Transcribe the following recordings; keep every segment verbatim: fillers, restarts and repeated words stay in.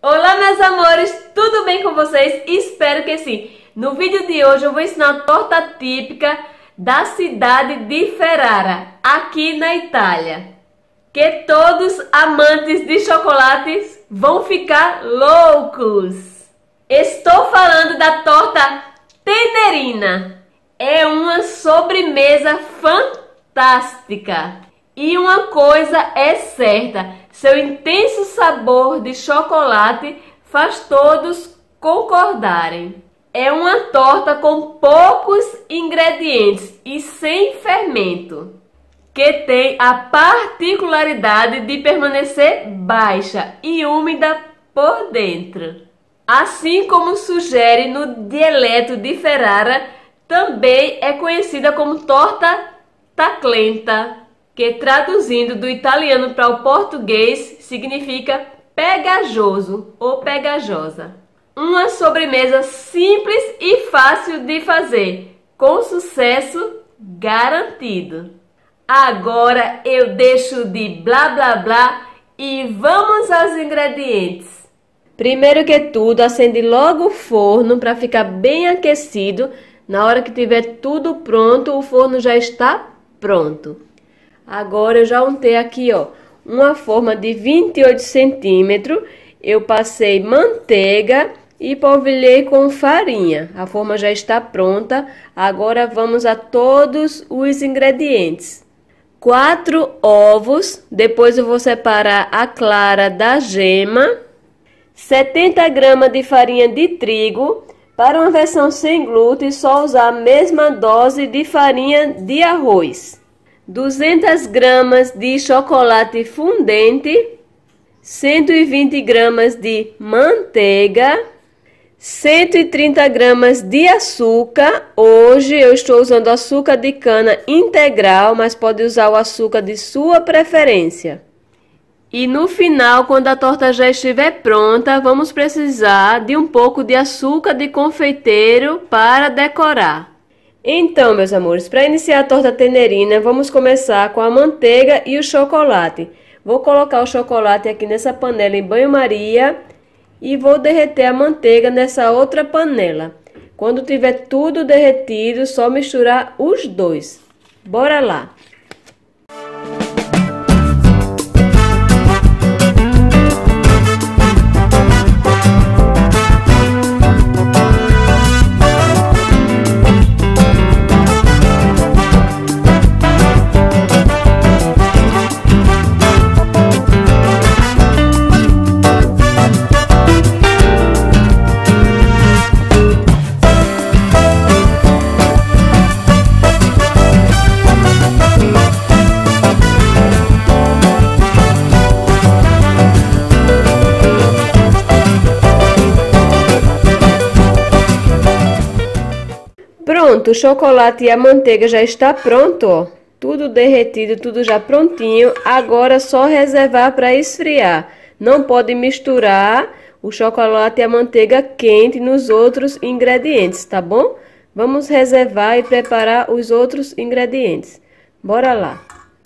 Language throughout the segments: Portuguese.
Olá, meus amores, tudo bem com vocês? Espero que sim. No vídeo de hoje eu vou ensinar uma torta típica da cidade de Ferrara, aqui na Itália, que todos amantes de chocolates vão ficar loucos. Estou falando da torta Tenerina. É uma sobremesa fantástica. E uma coisa é certa, seu intenso sabor de chocolate faz todos concordarem. É uma torta com poucos ingredientes e sem fermento, que tem a particularidade de permanecer baixa e úmida por dentro. Assim como sugere no dialeto de Ferrara, também é conhecida como torta taclenta, que traduzindo do italiano para o português significa pegajoso ou pegajosa. Uma sobremesa simples e fácil de fazer, com sucesso garantido. Agora eu deixo de blá blá blá e vamos aos ingredientes. Primeiro que tudo, acende logo o forno para ficar bem aquecido. Na hora que tiver tudo pronto, o forno já está pronto. Agora eu já untei aqui, ó, uma forma de vinte e oito centímetros. Eu passei manteiga e polvilhei com farinha. A forma já está pronta. Agora vamos a todos os ingredientes. Quatro ovos. Depois eu vou separar a clara da gema. setenta gramas de farinha de trigo. Para uma versão sem glúten, só usar a mesma dose de farinha de arroz. duzentas gramas de chocolate fondente, cento e vinte gramas de manteiga, cento e trinta gramas de açúcar. Hoje eu estou usando açúcar de cana integral, mas pode usar o açúcar de sua preferência. E no final, quando a torta já estiver pronta, vamos precisar de um pouco de açúcar de confeiteiro para decorar. Então, meus amores, para iniciar a torta Tenerina, vamos começar com a manteiga e o chocolate. Vou colocar o chocolate aqui nessa panela em banho-maria e vou derreter a manteiga nessa outra panela. Quando tiver tudo derretido, só misturar os dois. Bora lá! Pronto, o chocolate e a manteiga já está pronto, ó. Tudo derretido, tudo já prontinho. Agora é só reservar para esfriar. Não pode misturar o chocolate e a manteiga quente nos outros ingredientes, tá bom? Vamos reservar e preparar os outros ingredientes. Bora lá!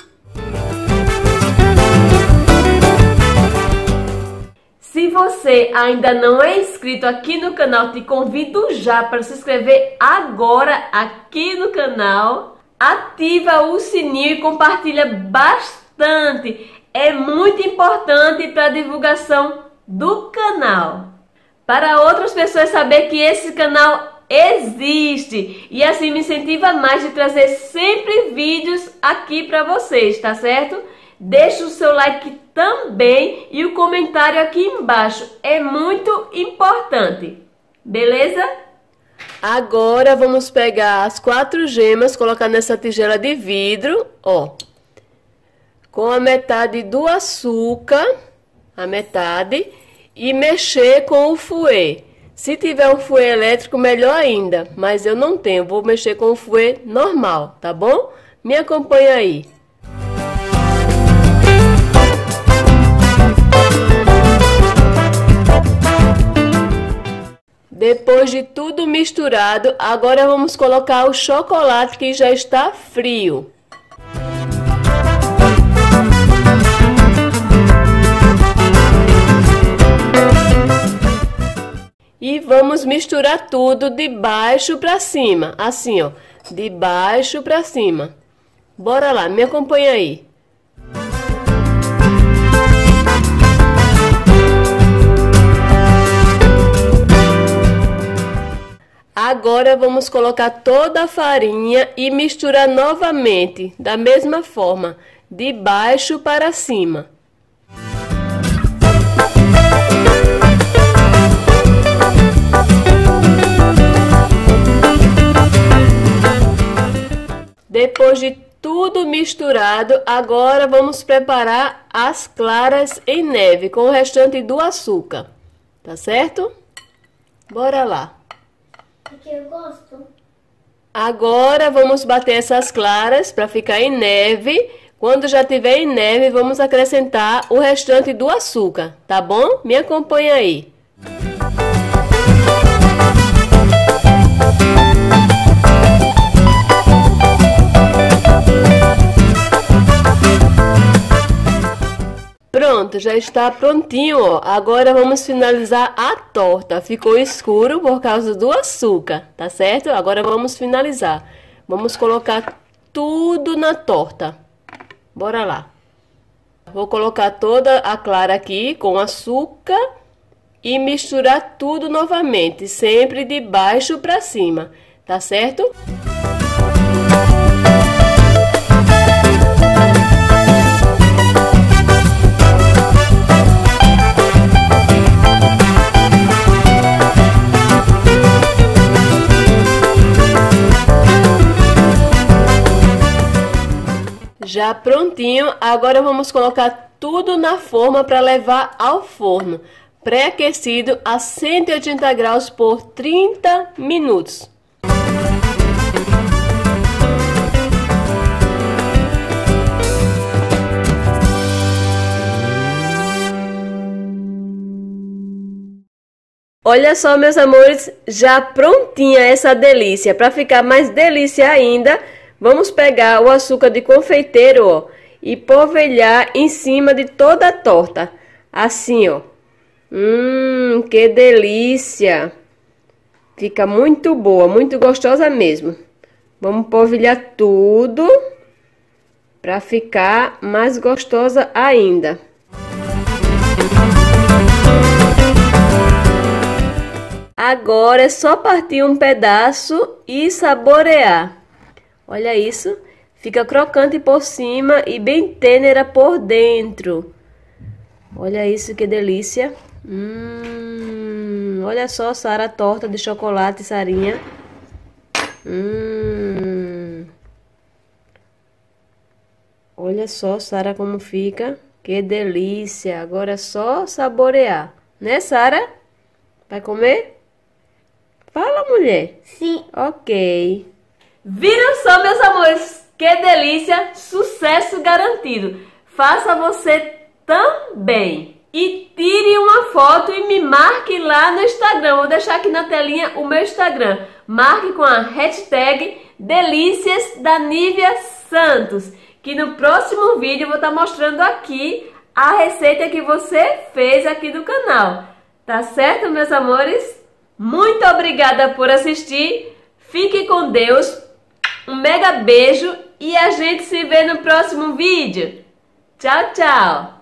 Se você ainda não é inscrito aqui no canal, te convido já para se inscrever agora aqui no canal. Ativa o sininho e compartilha bastante. É muito importante para a divulgação do canal. Para outras pessoas saber que esse canal existe. E assim me incentiva mais de trazer sempre vídeos aqui para vocês, tá certo? Deixa o seu like também e o comentário aqui embaixo. É muito importante. Beleza? Agora vamos pegar as quatro gemas, colocar nessa tigela de vidro, ó. Com a metade do açúcar, a metade, e mexer com o fouet. Se tiver um fouet elétrico, melhor ainda, mas eu não tenho. Vou mexer com o fouet normal, tá bom? Me acompanha aí. Depois de tudo misturado, agora vamos colocar o chocolate que já está frio. E vamos misturar tudo de baixo para cima, assim, ó, de baixo para cima. Bora lá, me acompanha aí. Agora vamos colocar toda a farinha e misturar novamente, da mesma forma, de baixo para cima. Depois de tudo misturado, agora vamos preparar as claras em neve com o restante do açúcar, tá certo? Bora lá. Porque eu gosto. Agora vamos bater essas claras para ficar em neve. Quando já tiver em neve, vamos acrescentar o restante do açúcar, tá bom? Me acompanha aí. Pronto, já está prontinho, ó. Agora vamos finalizar a torta. Ficou escuro por causa do açúcar, tá certo? Agora vamos finalizar. Vamos colocar tudo na torta. Bora lá. Vou colocar toda a clara aqui com açúcar e misturar tudo novamente, sempre de baixo para cima, tá certo? Já prontinho, agora vamos colocar tudo na forma para levar ao forno, pré-aquecido a cento e oitenta graus por trinta minutos. Olha só, meus amores, já prontinha essa delícia. Para ficar mais delícia ainda, vamos pegar o açúcar de confeiteiro, ó, e polvilhar em cima de toda a torta. Assim, ó. Hum, que delícia! Fica muito boa, muito gostosa mesmo. Vamos polvilhar tudo para ficar mais gostosa ainda. Agora é só partir um pedaço e saborear. Olha isso, fica crocante por cima e bem tênera por dentro. Olha isso, que delícia. Hum, olha só, Sara, torta de chocolate, Sarinha. Hum. Olha só, Sara, como fica. Que delícia. Agora é só saborear. Né, Sara? Vai comer? Fala, mulher. Sim. Ok. Viram só, meus amores? Que delícia! Sucesso garantido! Faça você também! E tire uma foto e me marque lá no Instagram. Vou deixar aqui na telinha o meu Instagram. Marque com a hashtag Delícias da Nívia Santos. Que no próximo vídeo eu vou estar mostrando aqui a receita que você fez aqui do canal. Tá certo, meus amores? Muito obrigada por assistir. Fique com Deus. Um mega beijo e a gente se vê no próximo vídeo. Tchau, tchau!